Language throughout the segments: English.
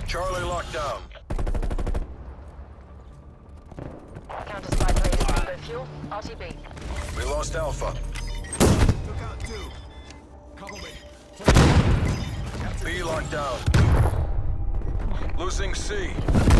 Charlie locked down. Counter spy plane is low fuel. RTB. We lost Alpha. Took out 2. Cover me. B locked down. Losing C.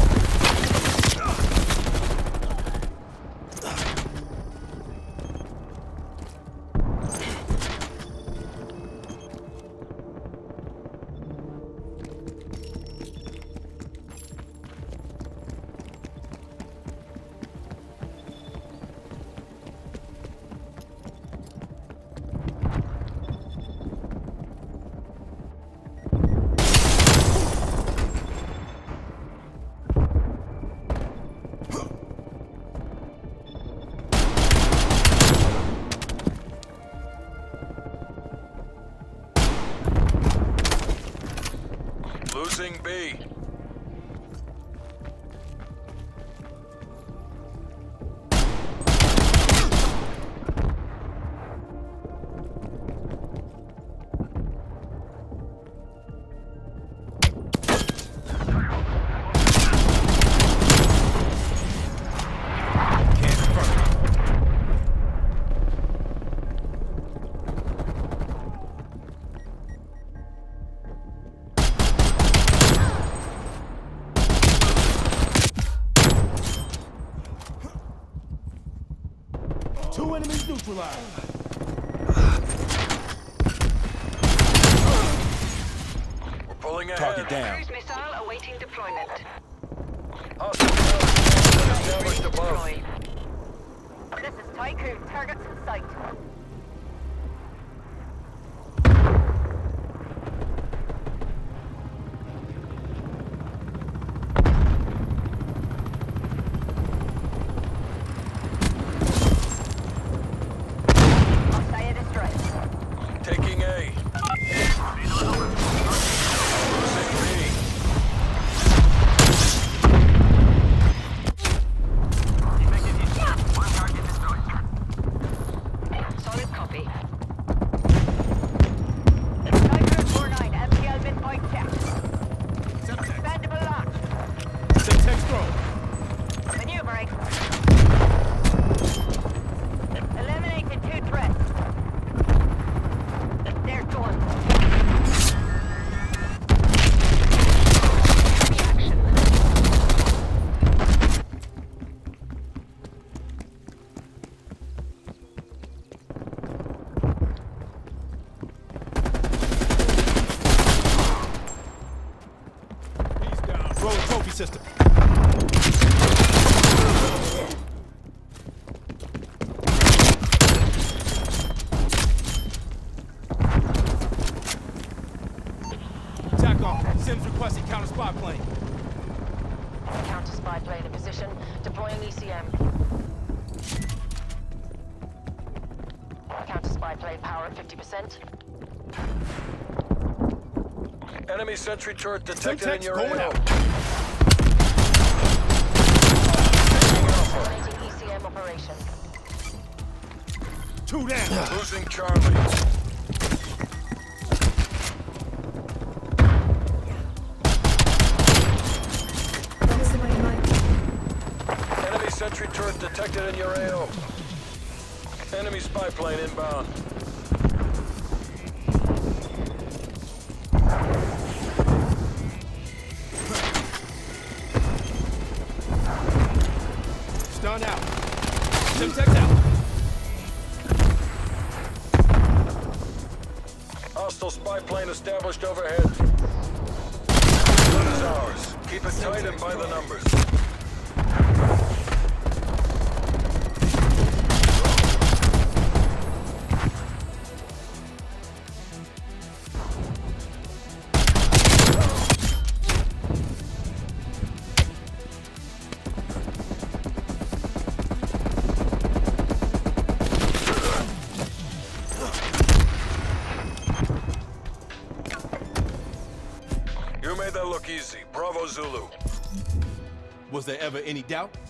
Losing B. Two enemies neutralized. We're pulling ahead. Target down. Cruise missile awaiting deployment. Hostile established above. This is Tycoon. Targets in sight. Taking A. Losing B. Solid copy. Tycoon 49, MPL midpoint checked. Expandable launch. Semtex throw. Maneuvering. Eliminated 2 threats. They're done. Reaction. He's down. Throw a trophy system. Attack off. Sims requesting counter spy plane. Counter spy plane in position. Deploying ECM. Counter spy plane power at 50%. Enemy sentry turret detected in Semtex your going AO. out. Terminating ECM operation. 2 down. Losing Charlie. Enemy sentry turret detected in your AO. Enemy spy plane inbound. Stun out. Semtex out. Hostile spy plane established overhead. That is ours. Keep it tight and by the numbers. You made that look easy. Bravo Zulu. Was there ever any doubt?